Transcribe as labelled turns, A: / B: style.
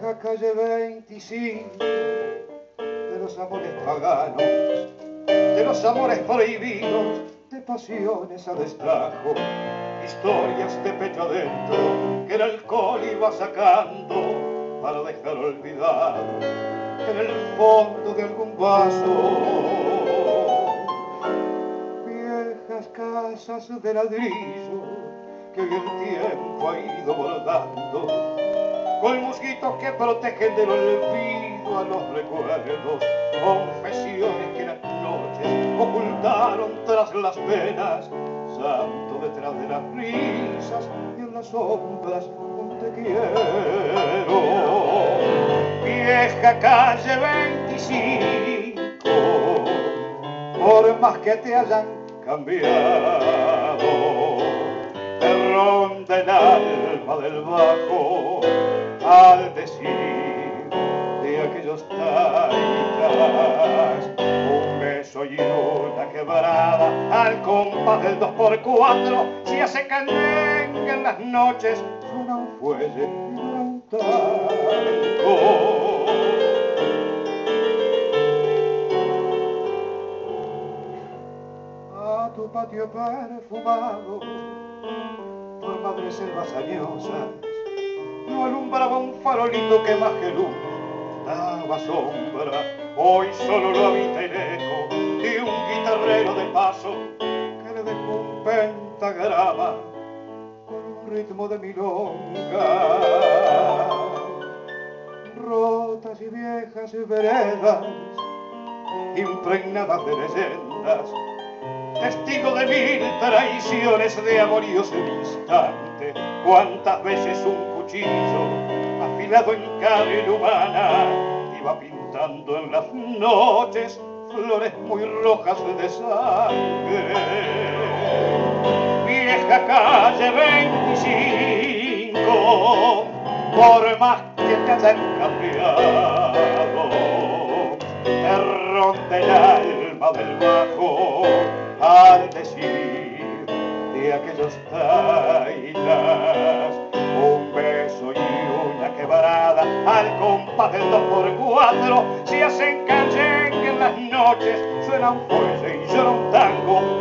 A: vieja calle 25, de los amores paganos, de los amores prohibidos, de pasiones a destajo, historias de pecho adentro que el alcohol iba sacando para dejar olvidado en el fondo de algún vaso. Viejas casas de ladrillo que hoy el tiempo ha ido bordando, con musguitos que protegen del olvido a los recuerdos, confesiones que las noches ocultaron tras las penas, santo detrás de las risas y en las sombras un te quiero. Vieja calle 25, por más que te hayan cambiado, te ronda el alma del bajo al decir de aquellos taitas, un beso y una quebrada al compás del 2x4, si hace canyengue en las noches, suena un fuelle y un tango. A tu patio perfumado por madres selvas añosas no alumbraba un farolito que más que luz daba sombra. Hoy solo lo habita el eco de un guitarrero de paso que le dejó un pentagrama con un ritmo de milonga. Rotas y viejas veredas impregnadas de leyendas, testigo de 1000 traiciones de amoríos en instante. Cuántas veces un cuchillo afilado en carne humana iba pintando en las noches flores muy rojas de sangre. Vieja calle 25, por más que te hayan cambiado, te ronda el alma del bajo al decir de aquellos taitas, un beso y una quebrada al compás del 2x4, si hacen canyengue en las noches, suena un fuelle y llora un tango,